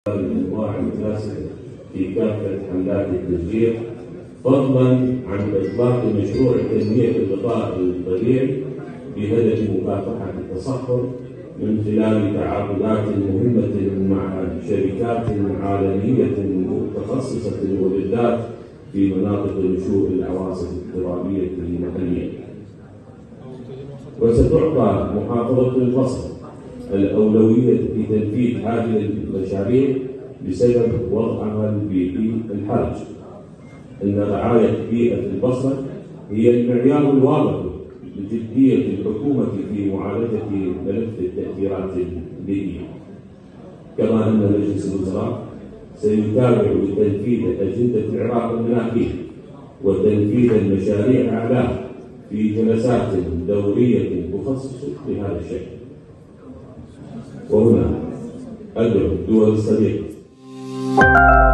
الأنواع المتناسبة في كافة حملات التشجيع، فضلا عن إطلاق مشروع تنمية الغطاء الطبيعي بهدف مكافحة التصحر من خلال تعاقدات مهمة مع شركات عالمية متخصصة وبالذات في مناطق نشوء العواصف الترابية المحلية. وستعطى محافظة البصره الأولوية في تنفيذ هذه المشاريع بسبب وضعها البيئي الحرج. إن رعاية بيئة البصره هي المعيار الواضح لجدية الحكومة في معالجة ملف التأثيرات البيئية. كما أن مجلس الوزراء سيتابع تنفيذ أجندة العراق المناخية وتنفيذ المشاريع أعلاها في جلسات دورية تخصص لهذا الشيء. وهنا أدعو الدول الصديقة